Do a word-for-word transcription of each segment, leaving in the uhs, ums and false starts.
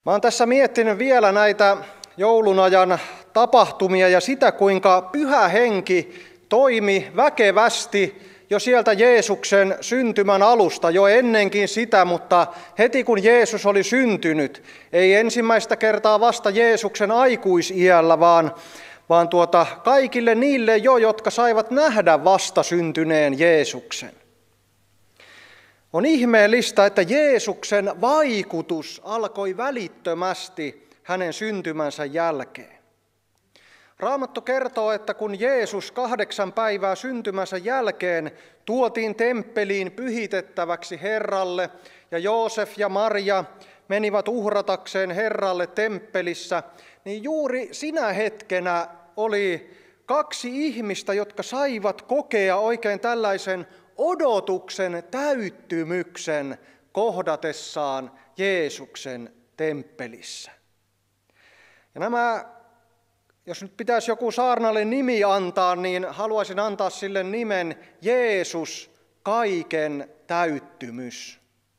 Mä oon tässä miettinyt vielä näitä joulunajan tapahtumia ja sitä, kuinka Pyhä Henki toimi väkevästi jo sieltä Jeesuksen syntymän alusta, jo ennenkin sitä, mutta heti kun Jeesus oli syntynyt, ei ensimmäistä kertaa vasta Jeesuksen aikuisiällä, vaan, vaan tuota, kaikille niille jo, jotka saivat nähdä vasta syntyneen Jeesuksen. On ihmeellistä, että Jeesuksen vaikutus alkoi välittömästi hänen syntymänsä jälkeen. Raamattu kertoo, että kun Jeesus kahdeksan päivää syntymänsä jälkeen tuotiin temppeliin pyhitettäväksi Herralle ja Joosef ja Maria menivät uhratakseen Herralle temppelissä, niin juuri sinä hetkenä oli kaksi ihmistä, jotka saivat kokea oikein tällaisen odotuksen täyttymyksen kohdatessaan Jeesuksen temppelissä. Ja nämä, jos nyt pitäisi joku saarnalle nimi antaa, niin haluaisin antaa sille nimen Jeesus, kaiken täyttymys.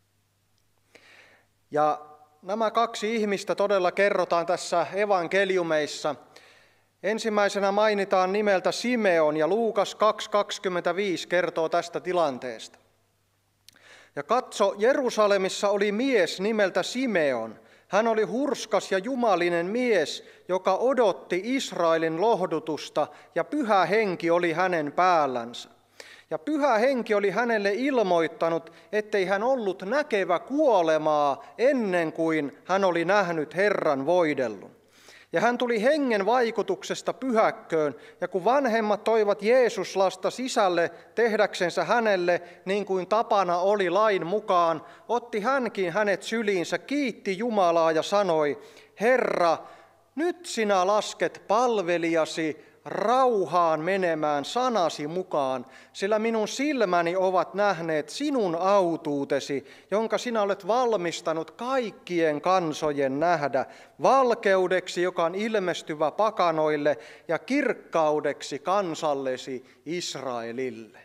Ja nämä kaksi ihmistä todella kerrotaan tässä evankeliumeissa. Ensimmäisenä mainitaan nimeltä Simeon ja Luukas kaksi kaksikymmentäviisi kertoo tästä tilanteesta. Ja katso, Jerusalemissa oli mies nimeltä Simeon. Hän oli hurskas ja jumalinen mies, joka odotti Israelin lohdutusta, ja Pyhä Henki oli hänen päällänsä. Ja Pyhä Henki oli hänelle ilmoittanut, ettei hän ollut näkevä kuolemaa ennen kuin hän oli nähnyt Herran voidellun. Ja hän tuli hengen vaikutuksesta pyhäkköön, ja kun vanhemmat toivat Jeesuslasta sisälle tehdäksensä hänelle, niin kuin tapana oli lain mukaan, otti hänkin hänet syliinsä, kiitti Jumalaa ja sanoi, Herra, nyt sinä lasket palvelijasi rauhaan menemään sanasi mukaan, sillä minun silmäni ovat nähneet sinun autuutesi, jonka sinä olet valmistanut kaikkien kansojen nähdä, valkeudeksi, joka on ilmestyvä pakanoille, ja kirkkaudeksi kansallesi Israelille.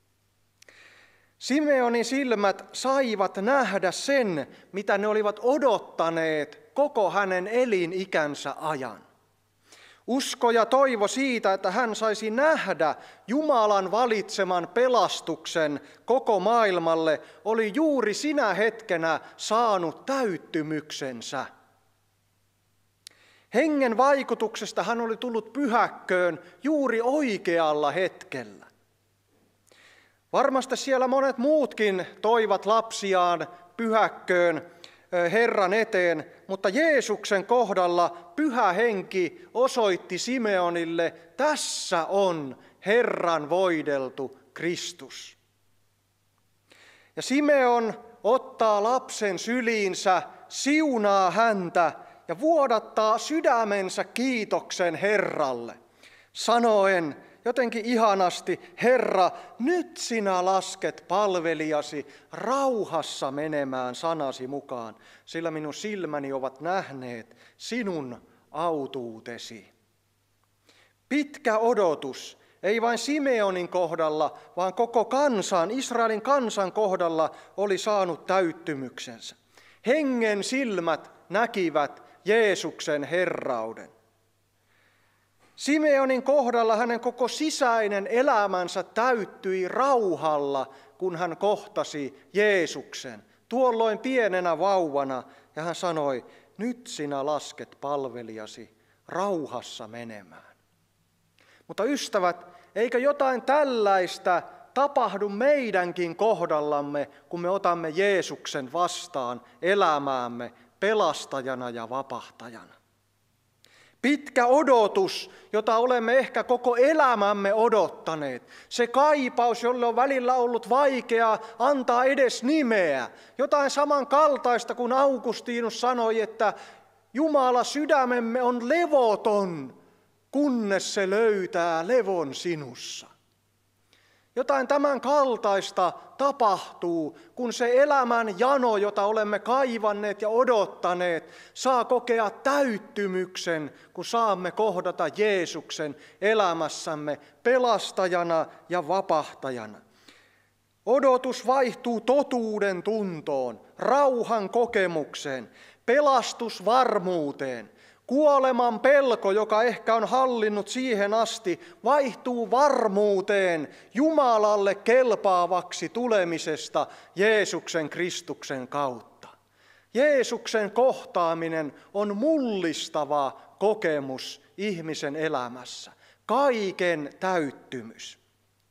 Simeonin silmät saivat nähdä sen, mitä ne olivat odottaneet koko hänen elinikänsä ajan. Usko ja toivo siitä, että hän saisi nähdä Jumalan valitseman pelastuksen koko maailmalle, oli juuri sinä hetkenä saanut täyttymyksensä. Hengen vaikutuksesta hän oli tullut pyhäkköön juuri oikealla hetkellä. Varmasti siellä monet muutkin toivat lapsiaan pyhäkköön Herran eteen, mutta Jeesuksen kohdalla Pyhä Henki osoitti Simeonille, tässä on Herran voideltu Kristus. Ja Simeon ottaa lapsen syliinsä, siunaa häntä ja vuodattaa sydämensä kiitoksen Herralle, sanoen jotenkin ihanasti, Herra, nyt sinä lasket palvelijasi rauhassa menemään sanasi mukaan, sillä minun silmäni ovat nähneet sinun autuutesi. Pitkä odotus, ei vain Simeonin kohdalla, vaan koko kansan, Israelin kansan kohdalla oli saanut täyttymyksensä. Hengen silmät näkivät Jeesuksen herrauden. Simeonin kohdalla hänen koko sisäinen elämänsä täyttyi rauhalla, kun hän kohtasi Jeesuksen, tuolloin pienenä vauvana, ja hän sanoi, nyt sinä lasket palvelijasi rauhassa menemään. Mutta ystävät, eikö jotain tällaista tapahdu meidänkin kohdallamme, kun me otamme Jeesuksen vastaan elämäämme pelastajana ja vapahtajana? Pitkä odotus, jota olemme ehkä koko elämämme odottaneet. Se kaipaus, jolle on välillä ollut vaikea antaa edes nimeä. Jotain samankaltaista kuin Augustinus sanoi, että Jumala, sydämemme on levoton, kunnes se löytää levon sinussa. Jotain tämän kaltaista tapahtuu, kun se elämän jano, jota olemme kaivanneet ja odottaneet, saa kokea täyttymyksen, kun saamme kohdata Jeesuksen elämässämme pelastajana ja vapahtajana. Odotus vaihtuu totuuden tuntoon, rauhan kokemukseen. pelastusvarmuuteen. Kuoleman pelko, joka ehkä on hallinnut siihen asti, vaihtuu varmuuteen Jumalalle kelpaavaksi tulemisesta Jeesuksen Kristuksen kautta. Jeesuksen kohtaaminen on mullistava kokemus ihmisen elämässä. Kaiken täyttymys.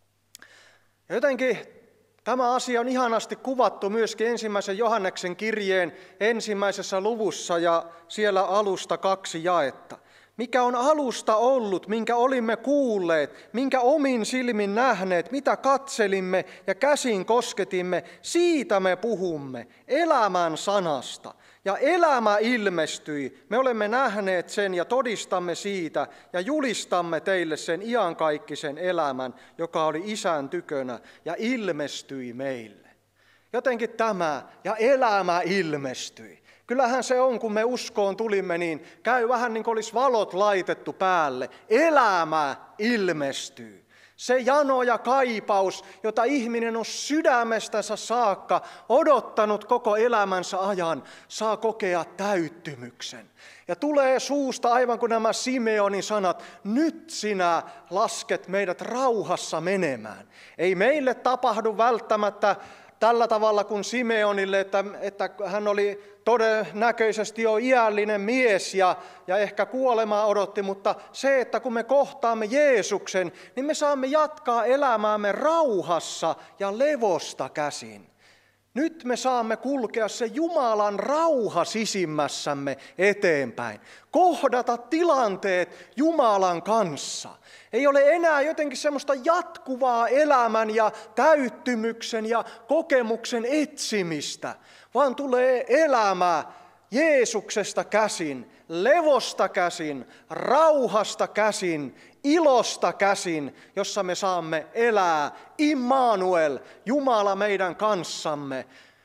Ja jotenkin tämä asia on ihanasti kuvattu myöskin ensimmäisen Johanneksen kirjeen ensimmäisessä luvussa ja siellä alusta kaksi jaetta. Mikä on alusta ollut, minkä olimme kuulleet, minkä omin silmin nähneet, mitä katselimme ja käsin kosketimme, siitä me puhumme, elämän sanasta. Ja elämä ilmestyi, me olemme nähneet sen ja todistamme siitä ja julistamme teille sen iankaikkisen elämän, joka oli Isän tykönä ja ilmestyi meille. Jotenkin tämä ja elämä ilmestyi. Kyllähän se on, kun me uskoon tulimme, niin käy vähän niin kuin olisi valot laitettu päälle. Elämä ilmestyy. Se jano ja kaipaus, jota ihminen on sydämestänsä saakka odottanut koko elämänsä ajan, saa kokea täyttymyksen. Ja tulee suusta aivan kuin nämä Simeonin sanat, nyt sinä lasket meidät rauhassa menemään. Ei meille tapahdu välttämättä tällä tavalla kuin Simeonille, että, että hän oli todennäköisesti jo iällinen mies ja, ja ehkä kuolemaa odotti, mutta se, että kun me kohtaamme Jeesuksen, niin me saamme jatkaa elämäämme rauhassa ja levosta käsin. Nyt me saamme kulkea se Jumalan rauha sisimmässämme eteenpäin. Kohdata tilanteet Jumalan kanssa. Ei ole enää jotenkin semmoista jatkuvaa elämän ja täyttymyksen ja kokemuksen etsimistä, vaan tulee elämä Jeesuksesta käsin, levosta käsin, rauhasta käsin, ilosta käsin, jossa me saamme elää Immanuel, Jumala meidän kanssamme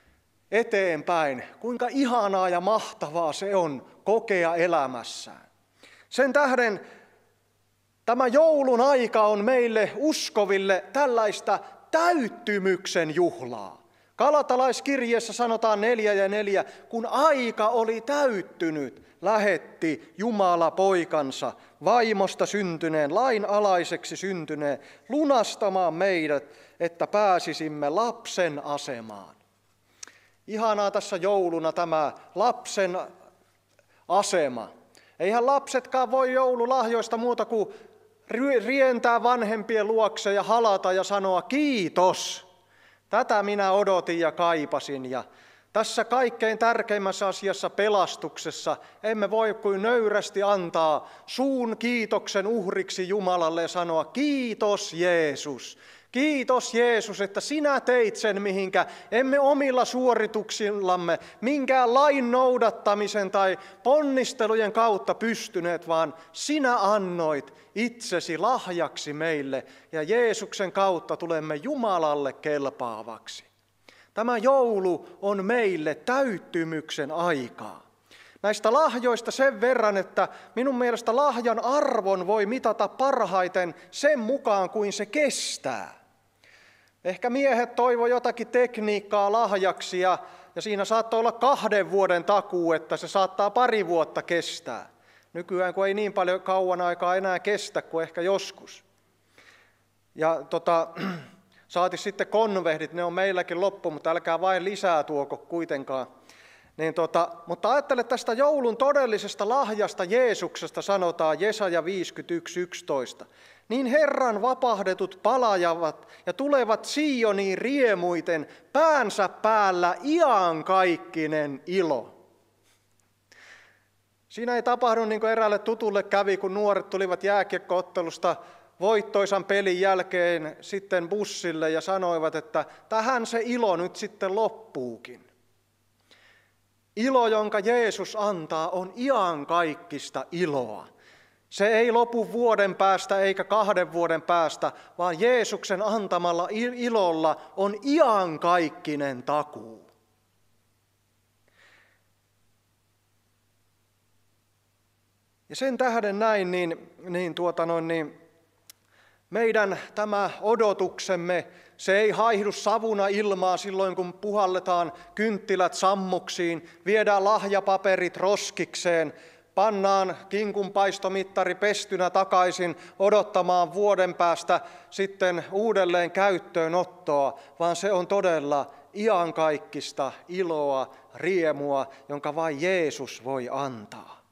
eteenpäin. Kuinka ihanaa ja mahtavaa se on kokea elämässään. Sen tähden tämä joulun aika on meille uskoville tällaista täyttymyksen juhlaa. Galatalaiskirjeessä sanotaan neljä ja neljä, kun aika oli täyttynyt, lähetti Jumala poikansa, vaimosta syntyneen, lain alaiseksi syntyneen, lunastamaan meidät, että pääsisimme lapsen asemaan. Ihanaa tässä jouluna tämä lapsen asema. Eihän lapsetkaan voi joululahjoista muuta kuin rientää vanhempien luokse ja halata ja sanoa kiitos. Tätä minä odotin ja kaipasin ja tässä kaikkein tärkeimmässä asiassa pelastuksessa emme voi kuin nöyrästi antaa suun kiitoksen uhriksi Jumalalle ja sanoa kiitos Jeesus. Kiitos Jeesus, että sinä teit sen, mihinkä emme omilla suorituksillamme, minkään lain noudattamisen tai ponnistelujen kautta pystyneet, vaan sinä annoit itsesi lahjaksi meille ja Jeesuksen kautta tulemme Jumalalle kelpaavaksi. Tämä joulu on meille täyttymyksen aikaa. Näistä lahjoista sen verran, että minun mielestä lahjan arvon voi mitata parhaiten sen mukaan, kuin se kestää. Ehkä miehet toivoi jotakin tekniikkaa lahjaksi ja, ja siinä saattoi olla kahden vuoden takuu, että se saattaa pari vuotta kestää. Nykyään kun ei niin paljon kauan aikaa enää kestä kuin ehkä joskus. Ja tota, saati sitten konvehdit, ne on meilläkin loppu, mutta älkää vain lisää tuoko kuitenkaan. Niin tota, mutta ajattele tästä joulun todellisesta lahjasta Jeesuksesta sanotaan Jesaja viisikymmentäyksi yksitoista. Niin Herran vapahdetut palajavat ja tulevat Sioniin riemuiten, päänsä päällä iankaikkinen ilo. Siinä ei tapahdu niin kuin eräälle tutulle kävi, kun nuoret tulivat jääkiekko-ottelusta voittoisan pelin jälkeen sitten bussille ja sanoivat, että tähän se ilo nyt sitten loppuukin. Ilo, jonka Jeesus antaa, on iankaikkista iloa. Se ei lopu vuoden päästä eikä kahden vuoden päästä, vaan Jeesuksen antamalla ilolla on iankaikkinen takuu. Ja sen tähden näin, niin, niin, tuota noin, niin meidän tämä odotuksemme, se ei haihdu savuna ilmaa silloin, kun puhalletaan kynttilät sammuksiin, viedään lahjapaperit roskikseen, pannaan kinkunpaistomittari pestynä takaisin odottamaan vuoden päästä sitten uudelleen käyttöönottoa, vaan se on todella iankaikkista iloa, riemua, jonka vain Jeesus voi antaa.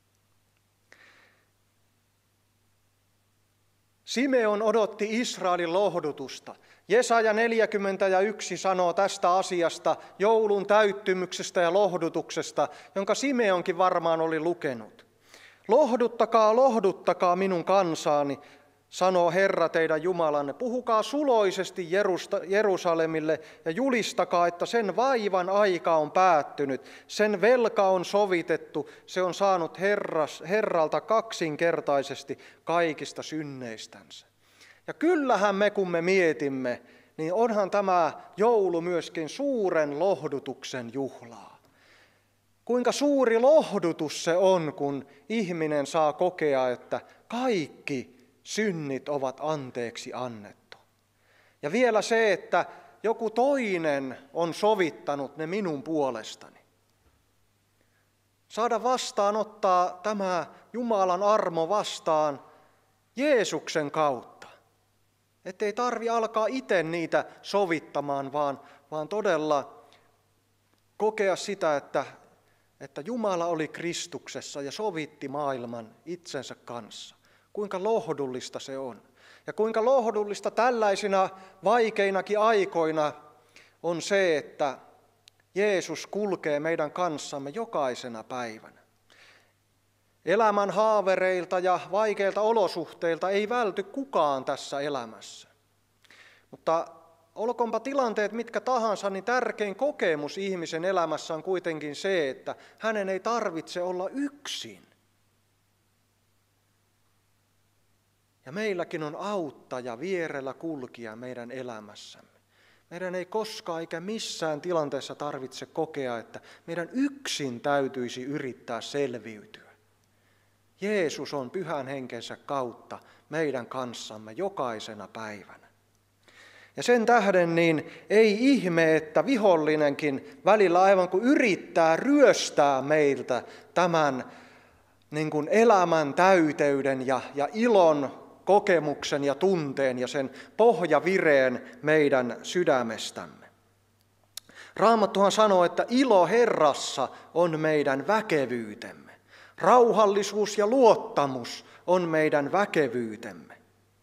Simeon odotti Israelin lohdutusta. Jesaja neljäkymmentäyksi sanoo tästä asiasta, joulun täyttymyksestä ja lohdutuksesta, jonka Simeonkin varmaan oli lukenut. Lohduttakaa, lohduttakaa minun kansaani, sanoo Herra teidän Jumalanne. Puhukaa suloisesti Jerusalemille ja julistakaa, että sen vaivan aika on päättynyt. Sen velka on sovitettu, se on saanut Herras, Herralta kaksinkertaisesti kaikista synneistänsä. Ja kyllähän me, kun me mietimme, niin onhan tämä joulu myöskin suuren lohdutuksen juhlaa. Kuinka suuri lohdutus se on, kun ihminen saa kokea, että kaikki synnit ovat anteeksi annettu. Ja vielä se, että joku toinen on sovittanut ne minun puolestani. Saada vastaanottaa tämä Jumalan armo vastaan Jeesuksen kautta. Ettei tarvi alkaa itse niitä sovittamaan, vaan, vaan todella kokea sitä, että, että Jumala oli Kristuksessa ja sovitti maailman itsensä kanssa. Kuinka lohdullista se on. Ja kuinka lohdullista tällaisina vaikeinakin aikoina on se, että Jeesus kulkee meidän kanssamme jokaisena päivänä. Elämän haavereilta ja vaikeilta olosuhteilta ei välty kukaan tässä elämässä. Mutta olkoonpa tilanteet mitkä tahansa, niin tärkein kokemus ihmisen elämässä on kuitenkin se, että hänen ei tarvitse olla yksin. Ja meilläkin on auttaja, vierellä kulkija meidän elämässämme. Meidän ei koskaan eikä missään tilanteessa tarvitse kokea, että meidän yksin täytyisi yrittää selviytyä. Jeesus on pyhän henkensä kautta meidän kanssamme jokaisena päivänä. Ja sen tähden niin ei ihme, että vihollinenkin välillä aivan kuin yrittää ryöstää meiltä tämän niin kuin elämän täyteyden ja, ja ilon kokemuksen ja tunteen ja sen pohjavireen meidän sydämestämme. Raamattuhan sanoo, että ilo Herrassa on meidän väkevyytemme. Rauhallisuus ja luottamus on meidän väkevyytemme.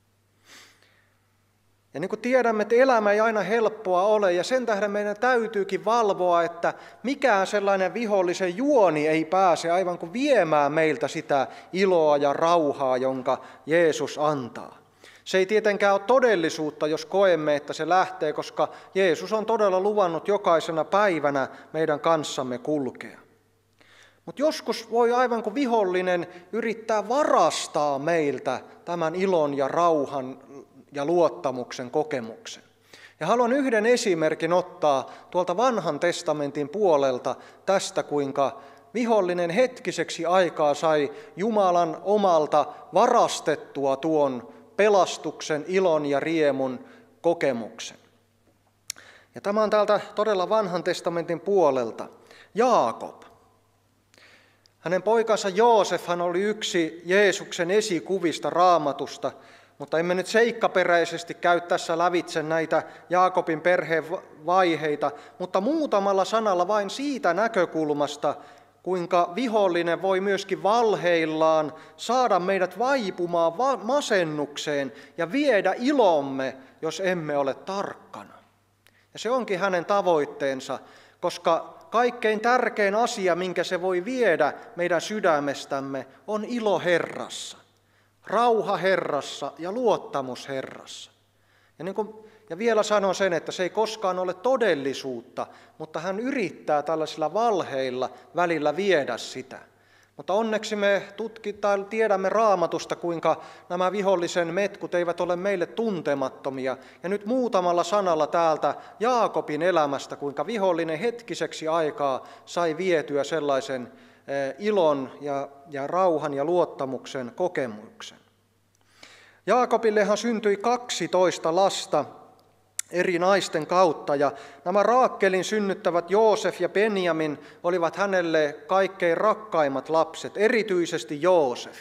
Ja niin kuin tiedämme, että elämä ei aina helppoa ole, ja sen tähden meidän täytyykin valvoa, että mikään sellainen vihollisen juoni ei pääse aivan kuin viemään meiltä sitä iloa ja rauhaa, jonka Jeesus antaa. Se ei tietenkään ole todellisuutta, jos koemme, että se lähtee, koska Jeesus on todella luvannut jokaisena päivänä meidän kanssamme kulkea. Mutta joskus voi aivan kuin vihollinen yrittää varastaa meiltä tämän ilon ja rauhan ja luottamuksen kokemuksen. Ja haluan yhden esimerkin ottaa tuolta vanhan testamentin puolelta tästä, kuinka vihollinen hetkiseksi aikaa sai Jumalan omalta varastettua tuon pelastuksen, ilon ja riemun kokemuksen. Ja tämä on täältä todella vanhan testamentin puolelta. Jaakob. Hänen poikansa Joosef hän oli yksi Jeesuksen esikuvista Raamatusta, mutta emme nyt seikkaperäisesti käy tässä lävitse näitä Jaakobin perheen vaiheita, mutta muutamalla sanalla vain siitä näkökulmasta, kuinka vihollinen voi myöskin valheillaan saada meidät vaipumaan masennukseen ja viedä ilomme, jos emme ole tarkkana. Ja se onkin hänen tavoitteensa, koska kaikkein tärkein asia, minkä se voi viedä meidän sydämestämme, on ilo Herrassa. Rauha Herrassa ja luottamus Herrassa. Ja, niin kuin, ja vielä sanon sen, että se ei koskaan ole todellisuutta, mutta hän yrittää tällaisilla valheilla välillä viedä sitä. Mutta onneksi me tutkitaan, tiedämme Raamatusta, kuinka nämä vihollisen metkut eivät ole meille tuntemattomia. Ja nyt muutamalla sanalla täältä Jaakobin elämästä, kuinka vihollinen hetkiseksi aikaa sai vietyä sellaisen ilon ja, ja rauhan ja luottamuksen kokemuksen. Jaakobillehan syntyi kaksitoista lasta eri naisten kautta, ja nämä Raakelin synnyttävät Joosef ja Benjamin olivat hänelle kaikkein rakkaimmat lapset, erityisesti Joosef.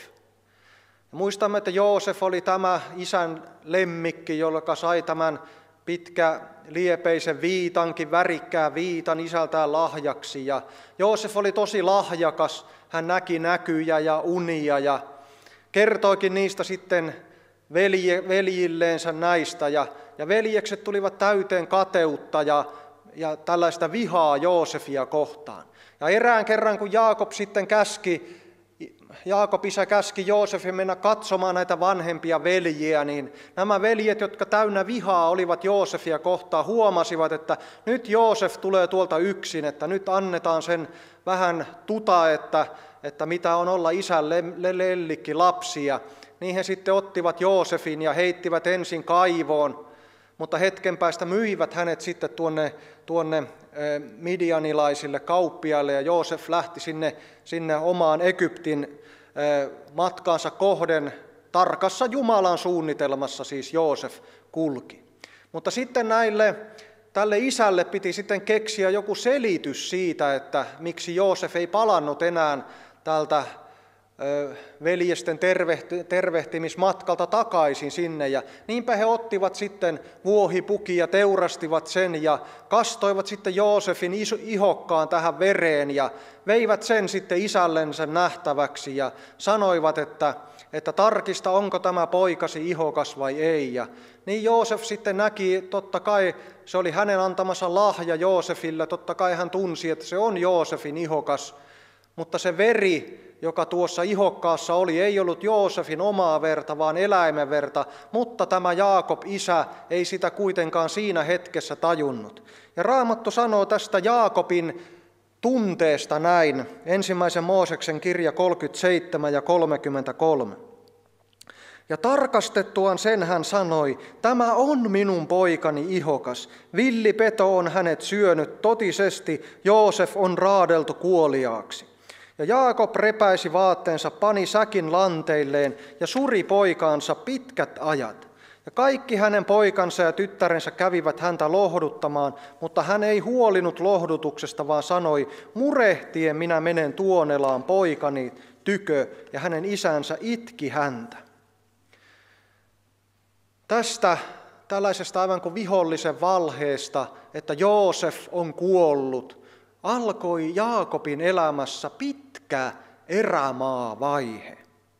Ja muistamme, että Joosef oli tämä isän lemmikki, joka sai tämän pitkä liepeisen viitankin, värikkää viitan isältään lahjaksi. Ja Joosef oli tosi lahjakas, hän näki näkyjä ja unia ja kertoikin niistä sitten velje, veljilleensä näistä. Ja, ja veljekset tulivat täyteen kateutta ja, ja tällaista vihaa Joosefia kohtaan. Ja erään kerran, kun Jaakob sitten käski, Jaakob isä käski Joosefin mennä katsomaan näitä vanhempia veljiä, niin nämä veljet, jotka täynnä vihaa olivat Joosefia kohtaan, huomasivat, että nyt Joosef tulee tuolta yksin, että nyt annetaan sen vähän tuta, että, että mitä on olla isän lellikki lapsia. Niin he sitten ottivat Joosefin ja heittivät ensin kaivoon, mutta hetken päästä myivät hänet sitten tuonne, tuonne midianilaisille kauppiaille, ja Joosef lähti sinne, sinne omaan Egyptin matkaansa kohden. Tarkassa Jumalan suunnitelmassa siis Joosef kulki. Mutta sitten näille, tälle isälle piti sitten keksiä joku selitys siitä, että miksi Joosef ei palannut enää tältä veljesten tervehtimismatkalta takaisin sinne, ja niinpä he ottivat sitten vuohipukin ja teurastivat sen ja kastoivat sitten Joosefin ihokkaan tähän vereen ja veivät sen sitten isällensä nähtäväksi ja sanoivat, että, että tarkista, onko tämä poikasi ihokas vai ei. Ja niin Joosef sitten näki, totta kai se oli hänen antamansa lahja Joosefille, totta kai hän tunsi, että se on Joosefin ihokas, mutta se veri, joka tuossa ihokkaassa oli, ei ollut Joosefin omaa verta, vaan eläimen verta, mutta tämä Jaakob isä ei sitä kuitenkaan siinä hetkessä tajunnut. Ja Raamattu sanoo tästä Jaakobin tunteesta näin, ensimmäisen Mooseksen kirja kolmekymmentäseitsemän ja kolmekymmentäkolme. Ja tarkastettuaan sen hän sanoi, tämä on minun poikani ihokas, villipeto on hänet syönyt, totisesti Joosef on raadeltu kuoliaaksi. Ja Jaakob repäisi vaatteensa, pani säkin lanteilleen ja suri poikaansa pitkät ajat. Ja kaikki hänen poikansa ja tyttärensä kävivät häntä lohduttamaan, mutta hän ei huolinut lohdutuksesta, vaan sanoi, murehtien minä menen Tuonelaan poikani tykö, ja hänen isänsä itki häntä. Tästä tällaisesta aivan kuin vihollisen valheesta, että Joosef on kuollut, alkoi Jaakobin elämässä pitkä erämaavaihe.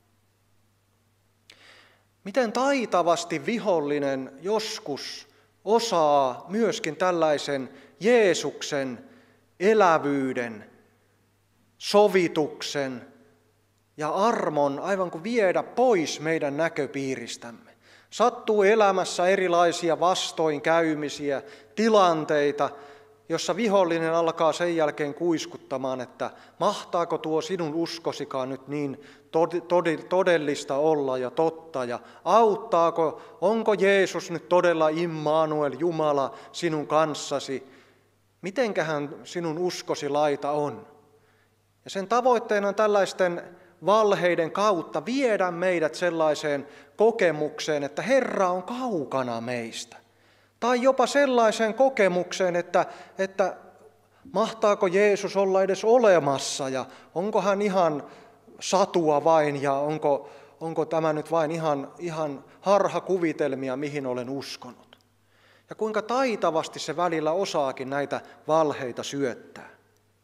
Miten taitavasti vihollinen joskus osaa myöskin tällaisen Jeesuksen elävyyden, sovituksen ja armon aivan kuin viedä pois meidän näköpiiristämme. Sattuu elämässä erilaisia vastoinkäymisiä, tilanteita, jossa vihollinen alkaa sen jälkeen kuiskuttamaan, että mahtaako tuo sinun uskosikaan nyt niin todellista olla ja totta, ja auttaako, onko Jeesus nyt todella Immanuel, Jumala sinun kanssasi, mitenkähän sinun uskosi laita on. Ja sen tavoitteena on tällaisten valheiden kautta viedä meidät sellaiseen kokemukseen, että Herra on kaukana meistä. Tai jopa sellaiseen kokemukseen, että, että mahtaako Jeesus olla edes olemassa ja onko hän ihan satua vain ja onko, onko tämä nyt vain ihan, ihan harhakuvitelmia, mihin olen uskonut. Ja kuinka taitavasti se välillä osaakin näitä valheita syöttää.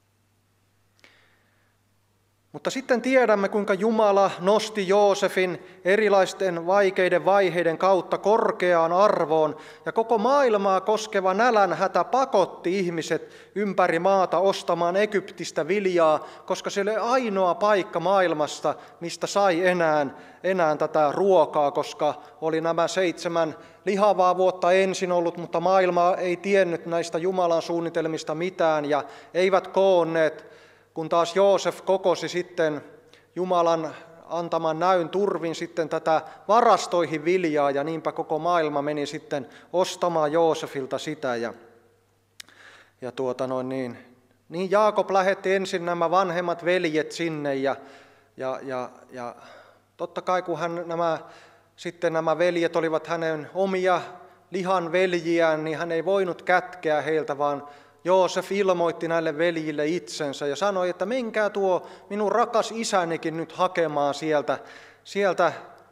Mutta sitten tiedämme, kuinka Jumala nosti Joosefin erilaisten vaikeiden vaiheiden kautta korkeaan arvoon, ja koko maailmaa koskeva nälänhätä pakotti ihmiset ympäri maata ostamaan Egyptistä viljaa, koska se oli ainoa paikka maailmasta, mistä sai enää, enää tätä ruokaa, koska oli nämä seitsemän lihavaa vuotta ensin ollut, mutta maailma ei tiennyt näistä Jumalan suunnitelmista mitään ja eivät koonneet. Kun taas Joosef kokosi sitten Jumalan antaman näyn turvin sitten tätä varastoihin viljaa, ja niinpä koko maailma meni sitten ostamaan Joosefilta sitä. Ja, ja tuota noin niin, niin Jaakob lähetti ensin nämä vanhemmat veljet sinne, ja, ja, ja, ja totta kai kun hän nämä sitten nämä veljet olivat hänen omia lihan veljiään, niin hän ei voinut kätkeä heiltä, vaan Joosef ilmoitti näille veljille itsensä ja sanoi, että menkää tuo minun rakas isänikin nyt hakemaan sieltä, sieltä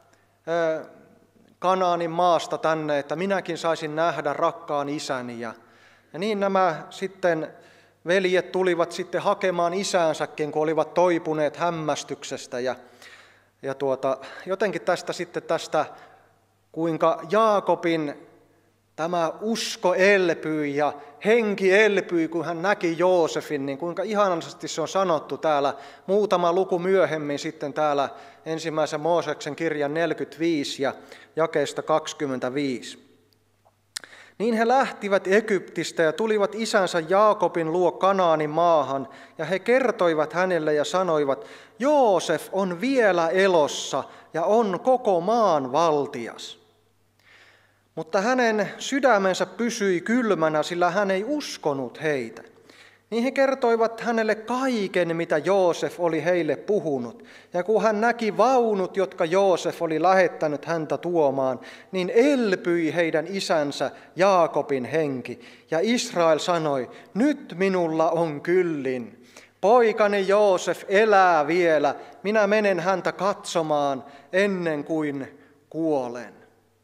Kanaanin maasta tänne, että minäkin saisin nähdä rakkaan isäni. Ja, ja niin nämä sitten veljet tulivat sitten hakemaan isäänsäkin, kun olivat toipuneet hämmästyksestä. Ja, ja tuota, jotenkin tästä sitten tästä, kuinka Jaakobin tämä usko elpyi ja henki elpyi, kun hän näki Joosefin, niin kuinka ihanasti se on sanottu täällä muutama luku myöhemmin sitten täällä ensimmäisen Mooseksen kirjan neljäkymmentäviisi ja jakeesta kaksikymmentäviisi. Niin he lähtivät Egyptistä ja tulivat isänsä Jaakobin luo Kanaanin maahan, ja he kertoivat hänelle ja sanoivat, Joosef on vielä elossa ja on koko maan valtias. Mutta hänen sydämensä pysyi kylmänä, sillä hän ei uskonut heitä. Niin he kertoivat hänelle kaiken, mitä Joosef oli heille puhunut. Ja kun hän näki vaunut, jotka Joosef oli lähettänyt häntä tuomaan, niin elpyi heidän isänsä Jaakobin henki. Ja Israel sanoi, nyt minulla on kyllin. Poikani Joosef elää vielä, minä menen häntä katsomaan ennen kuin kuolen.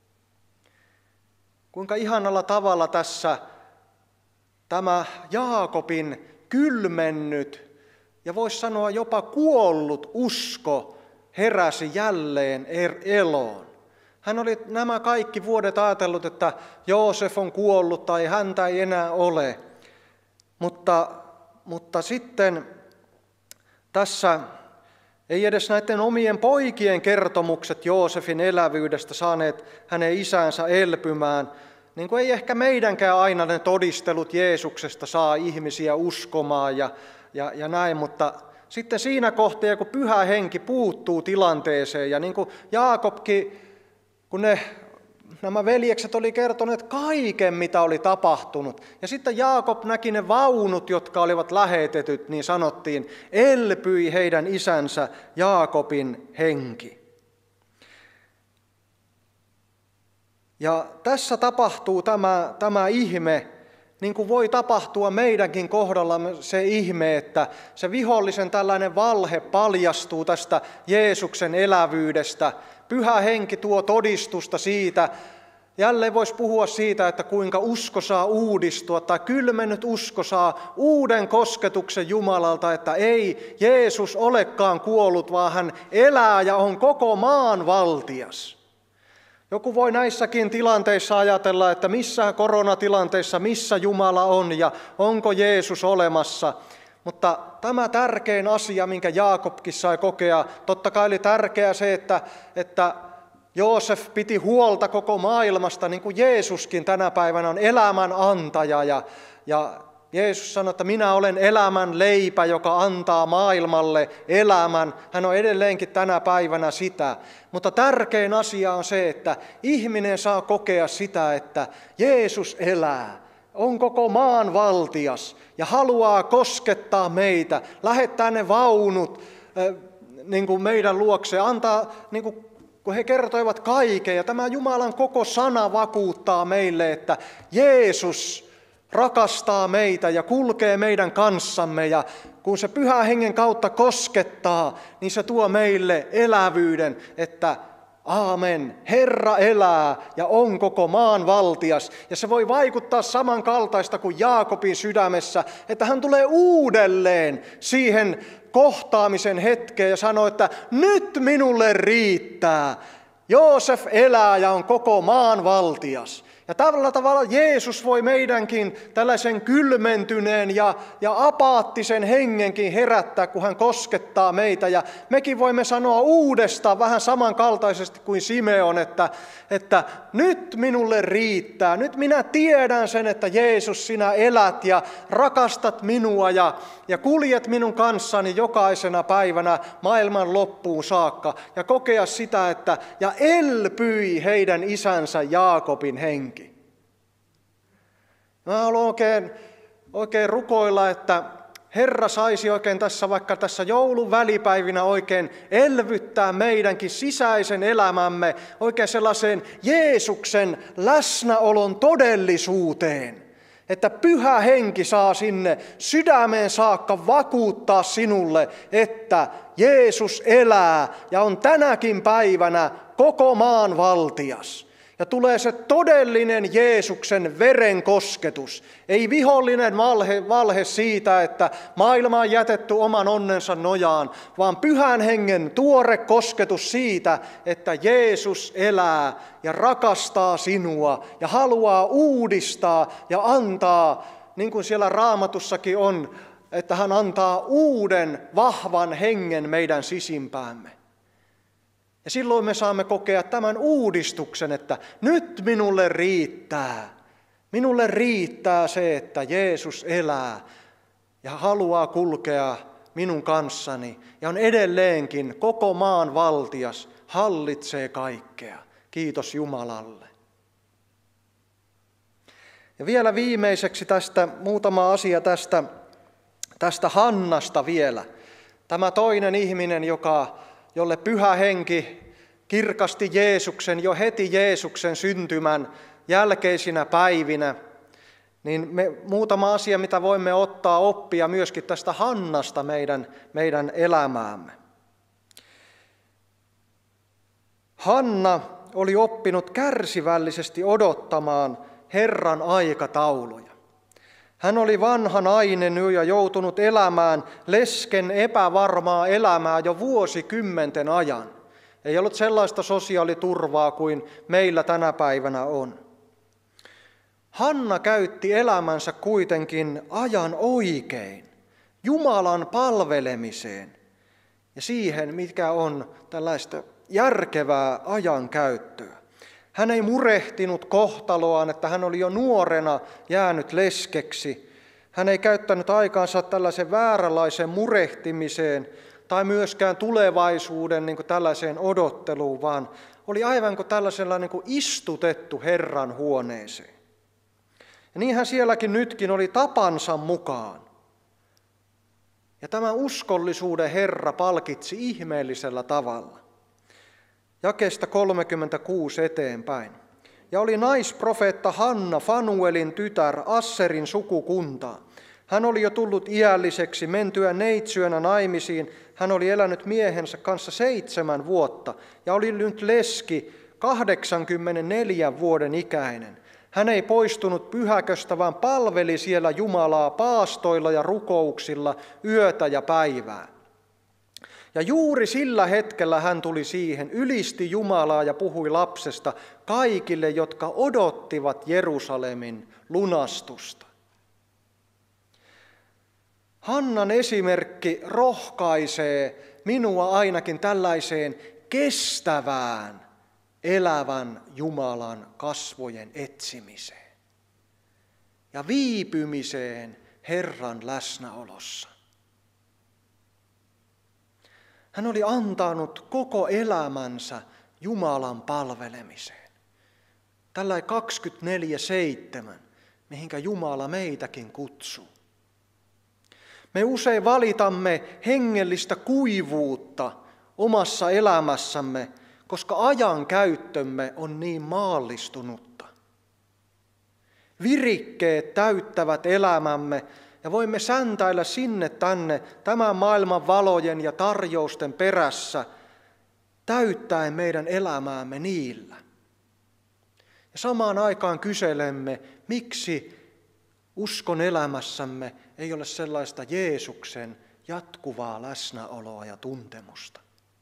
Kuinka ihanalla tavalla tässä tämä Jaakobin kylmennyt ja voisi sanoa jopa kuollut usko heräsi jälleen eloon. Hän oli nämä kaikki vuodet ajatellut, että Joosef on kuollut tai häntä ei enää ole. Mutta, mutta sitten tässä ei edes näiden omien poikien kertomukset Joosefin elävyydestä saaneet hänen isänsä elpymään, niin kuin ei ehkä meidänkään aina ne todistelut Jeesuksesta saa ihmisiä uskomaan ja, ja, ja näin, mutta sitten siinä kohtaa, kun Pyhä Henki puuttuu tilanteeseen, ja niin kuin Jaakobkin, kun ne, nämä veljekset oli kertoneet kaiken, mitä oli tapahtunut, ja sitten Jaakob näki ne vaunut, jotka olivat lähetetyt, niin sanottiin, elpyi heidän isänsä Jaakobin henki. Ja tässä tapahtuu tämä, tämä ihme, niin kuin voi tapahtua meidänkin kohdallamme se ihme, että se vihollisen tällainen valhe paljastuu tästä Jeesuksen elävyydestä. Pyhä Henki tuo todistusta siitä. Jälleen voisi puhua siitä, että kuinka usko saa uudistua tai kylmennyt usko saa uuden kosketuksen Jumalalta, että ei Jeesus olekaan kuollut, vaan hän elää ja on koko maan valtias. Joku voi näissäkin tilanteissa ajatella, että missä koronatilanteissa, missä Jumala on ja onko Jeesus olemassa. Mutta tämä tärkein asia, minkä Jaakobkin sai kokea, totta kai oli tärkeää se, että, että Joosef piti huolta koko maailmasta, niin kuin Jeesuskin tänä päivänä on elämän antaja. Ja, ja Jeesus sanoi, että minä olen elämän leipä, joka antaa maailmalle elämän. Hän on edelleenkin tänä päivänä sitä. Mutta tärkein asia on se, että ihminen saa kokea sitä, että Jeesus elää, on koko maan valtias ja haluaa koskettaa meitä, lähettää ne vaunut äh, niin kuin meidän luokse, antaa, niin kuin, kun he kertoivat kaiken. Ja tämä Jumalan koko sana vakuuttaa meille, että Jeesus rakastaa meitä ja kulkee meidän kanssamme, ja kun se Pyhän Hengen kautta koskettaa, niin se tuo meille elävyyden, että aamen, Herra elää ja on koko maan valtias. Ja se voi vaikuttaa samankaltaista kuin Jaakobin sydämessä, että hän tulee uudelleen siihen kohtaamisen hetkeen ja sanoo, että nyt minulle riittää. Joosef elää ja on koko maan valtias. Ja tällä tavalla Jeesus voi meidänkin tällaisen kylmentyneen ja, ja apaattisen hengenkin herättää, kun hän koskettaa meitä. Ja mekin voimme sanoa uudestaan vähän samankaltaisesti kuin Simeon, että, että nyt minulle riittää. Nyt minä tiedän sen, että Jeesus, sinä elät ja rakastat minua ja, ja kuljet minun kanssani jokaisena päivänä maailman loppuun saakka. Ja kokea sitä, että ja elpyi heidän isänsä Jaakobin henki. Mä haluan oikein, oikein rukoilla, että Herra saisi oikein tässä, vaikka tässä joulun välipäivinä oikein elvyttää meidänkin sisäisen elämämme oikein sellaiseen Jeesuksen läsnäolon todellisuuteen. Että Pyhä Henki saa sinne sydämeen saakka vakuuttaa sinulle, että Jeesus elää ja on tänäkin päivänä koko maan valtias. Ja tulee se todellinen Jeesuksen veren kosketus. Ei vihollinen valhe, valhe siitä, että maailma on jätetty oman onnensa nojaan, vaan Pyhän Hengen tuore kosketus siitä, että Jeesus elää ja rakastaa sinua ja haluaa uudistaa ja antaa, niin kuin siellä Raamatussakin on, että hän antaa uuden vahvan hengen meidän sisimpäämme. Ja silloin me saamme kokea tämän uudistuksen, että nyt minulle riittää. Minulle riittää se, että Jeesus elää ja haluaa kulkea minun kanssani. Ja on edelleenkin koko maan valtias, hallitsee kaikkea. Kiitos Jumalalle. Ja vielä viimeiseksi tästä muutama asia tästä, tästä Hannasta vielä. Tämä toinen ihminen, joka... jolle Pyhä Henki kirkasti Jeesuksen jo heti Jeesuksen syntymän jälkeisinä päivinä, niin me, muutama asia, mitä voimme ottaa oppia myöskin tästä Hannasta meidän, meidän elämäämme. Hanna oli oppinut kärsivällisesti odottamaan Herran aikatauluja. Hän oli vanha nainen ja joutunut elämään lesken epävarmaa elämää jo vuosikymmenten ajan. Ei ollut sellaista sosiaaliturvaa kuin meillä tänä päivänä on. Hanna käytti elämänsä kuitenkin ajan oikein, Jumalan palvelemiseen ja siihen, mikä on tällaista järkevää ajankäyttöä. Hän ei murehtinut kohtaloaan, että hän oli jo nuorena jäänyt leskeksi. Hän ei käyttänyt aikaansa tällaisen vääränlaiseen murehtimiseen tai myöskään tulevaisuuden niin kuin tällaiseen odotteluun, vaan oli aivan kuin tällaisella niin kuin istutettu Herran huoneeseen. Ja niinhän sielläkin nytkin oli tapansa mukaan. Ja tämä uskollisuuden Herra palkitsi ihmeellisellä tavalla. Jakeesta kolmekymmentäkuusi eteenpäin. Ja oli naisprofeetta Hanna, Fanuelin tytär, Asserin sukukuntaa. Hän oli jo tullut iälliseksi, mentyä neitsyönä naimisiin. Hän oli elänyt miehensä kanssa seitsemän vuotta ja oli nyt leski kahdeksankymmentäneljä vuoden ikäinen. Hän ei poistunut pyhäköstä, vaan palveli siellä Jumalaa paastoilla ja rukouksilla yötä ja päivää. Ja juuri sillä hetkellä hän tuli siihen, ylisti Jumalaa ja puhui lapsesta kaikille, jotka odottivat Jerusalemin lunastusta. Hannan esimerkki rohkaisee minua ainakin tällaiseen kestävään, elävän Jumalan kasvojen etsimiseen ja viipymiseen Herran läsnäolossa. Hän oli antanut koko elämänsä Jumalan palvelemiseen. Tällainen kaksikymmentäneljä seitsemän, mihinkä Jumala meitäkin kutsuu. Me usein valitamme hengellistä kuivuutta omassa elämässämme, koska ajan käyttömme on niin maallistunutta. Virikkeet täyttävät elämämme ja voimme säntäillä sinne tänne tämän maailman valojen ja tarjousten perässä, täyttäen meidän elämäämme niillä. Ja samaan aikaan kyselemme, miksi uskon elämässämme ei ole sellaista Jeesuksen jatkuvaa läsnäoloa ja tuntemusta.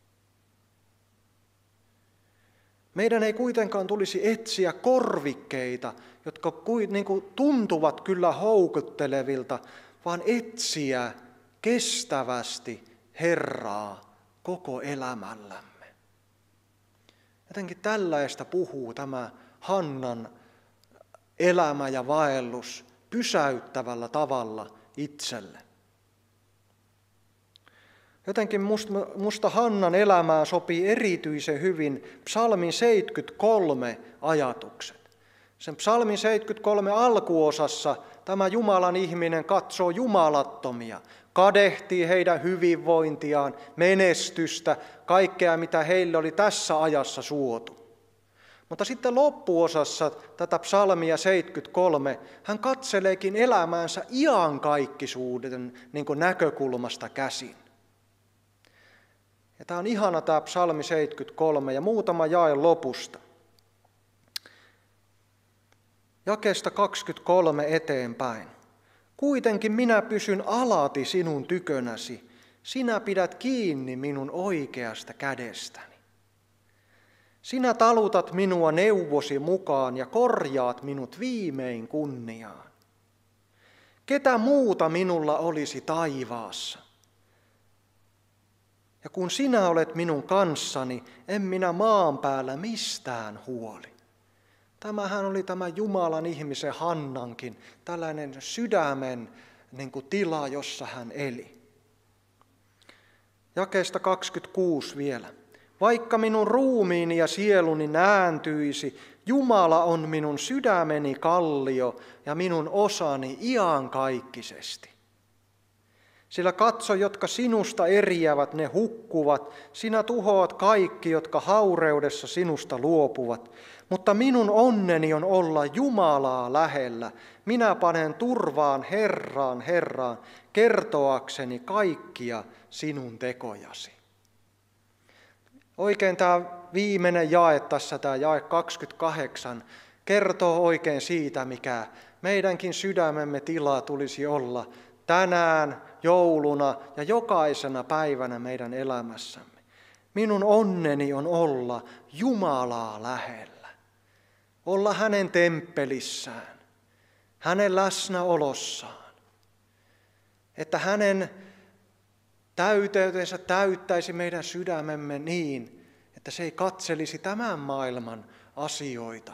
Meidän ei kuitenkaan tulisi etsiä korvikkeita, jotka niin kuin tuntuvat kyllä houkuttelevilta, vaan etsiä kestävästi Herraa koko elämällämme. Jotenkin tällaista puhuu tämä Hannan elämä ja vaellus pysäyttävällä tavalla itselle. Jotenkin musta, musta Hannan elämään sopii erityisen hyvin psalmin seitsemänkymmentäkolme ajatukset. Sen psalmin seitsemänkymmentäkolme alkuosassa tämä Jumalan ihminen katsoo jumalattomia, kadehtii heidän hyvinvointiaan, menestystä, kaikkea mitä heille oli tässä ajassa suotu. Mutta sitten loppuosassa tätä psalmia seitsemänkymmentäkolme hän katseleekin elämäänsä iankaikkisuuden niin kuin näkökulmasta käsin. Ja tämä on ihana tämä psalmi seitsemänkymmentäkolme ja muutama jae lopusta. Jakeesta kaksikymmentäkolme eteenpäin. Kuitenkin minä pysyn alati sinun tykönäsi, sinä pidät kiinni minun oikeasta kädestäni. Sinä talutat minua neuvosi mukaan ja korjaat minut viimein kunniaan. Ketä muuta minulla olisi taivaassa? Ja kun sinä olet minun kanssani, en minä maan päällä mistään huoli. Tämähän oli tämä Jumalan ihmisen Hannankin, tällainen sydämen niin kuin tila, jossa hän eli. Jakeesta kaksikymmentäkuusi vielä. Vaikka minun ruumiini ja sieluni nääntyisi, Jumala on minun sydämeni kallio ja minun osani iankaikkisesti. Sillä katso, jotka sinusta eriävät, ne hukkuvat, sinä tuhoat kaikki, jotka haureudessa sinusta luopuvat. Mutta minun onneni on olla Jumalaa lähellä. Minä panen turvaan Herraan, Herraan, kertoakseni kaikkia sinun tekojasi. Oikein tämä viimeinen jae tässä, tämä jae kaksikymmentäkahdeksan, kertoo oikein siitä, mikä meidänkin sydämemme tila tulisi olla tänään, jouluna ja jokaisena päivänä meidän elämässämme. Minun onneni on olla Jumalaa lähellä, olla hänen temppelissään, hänen läsnäolossaan, että hänen täyteytensä täyttäisi meidän sydämemme niin, että se ei katselisi tämän maailman asioita,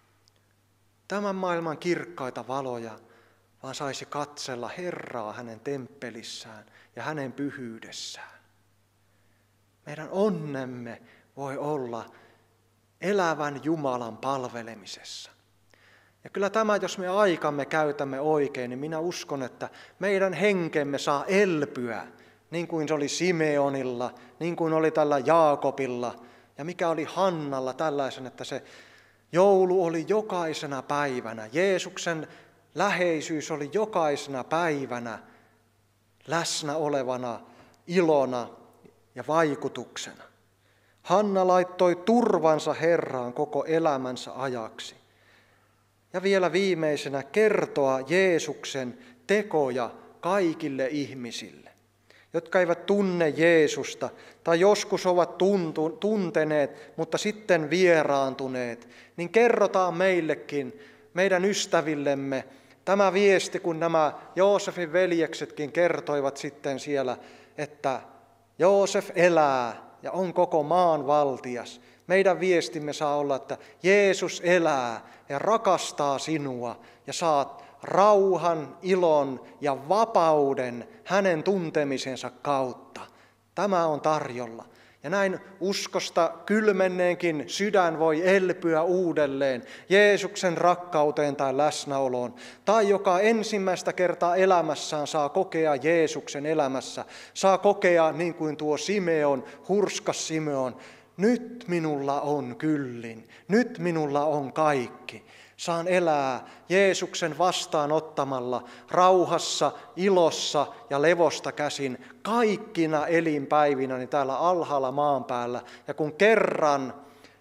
tämän maailman kirkkaita valoja, vaan saisi katsella Herraa hänen temppelissään ja hänen pyhyydessään. Meidän onnemme voi olla elävän Jumalan palvelemisessa. Ja kyllä tämä, jos me aikamme käytämme oikein, niin minä uskon, että meidän henkemme saa elpyä, niin kuin se oli Simeonilla, niin kuin oli tällä Jaakobilla ja mikä oli Hannalla tällaisen, että se joulu oli jokaisena päivänä. Jeesuksen läheisyys oli jokaisena päivänä läsnä olevana ilona ja vaikutuksena. Hanna laittoi turvansa Herraan koko elämänsä ajaksi. Ja vielä viimeisenä kertoa Jeesuksen tekoja kaikille ihmisille, jotka eivät tunne Jeesusta tai joskus ovat tuntu, tunteneet, mutta sitten vieraantuneet, niin kerrotaan meillekin, meidän ystävillemme, tämä viesti, kun nämä Joosefin veljeksetkin kertoivat sitten siellä, että Joosef elää ja on koko maan valtias. Meidän viestimme saa olla, että Jeesus elää ja rakastaa sinua ja saat rauhan, ilon ja vapauden hänen tuntemisensa kautta. Tämä on tarjolla. Ja näin uskosta kylmenneenkin sydän voi elpyä uudelleen Jeesuksen rakkauteen tai läsnäoloon. Tai joka ensimmäistä kertaa elämässään saa kokea Jeesuksen elämässä, saa kokea niin kuin tuo Simeon, hurskas Simeon. Nyt minulla on kyllin, nyt minulla on kaikki. Saan elää Jeesuksen vastaanottamalla rauhassa, ilossa ja levosta käsin kaikkina elinpäivinäni täällä alhaalla maan päällä. Ja kun kerran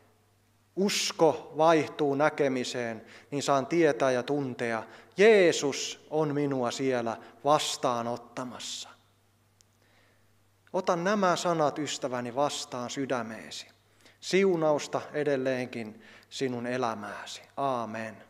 usko vaihtuu näkemiseen, niin saan tietää ja tuntea, Jeesus on minua siellä vastaanottamassa. Ota nämä sanat, ystäväni, vastaan sydämeesi. Siunausta edelleenkin sinun elämääsi. Aamen.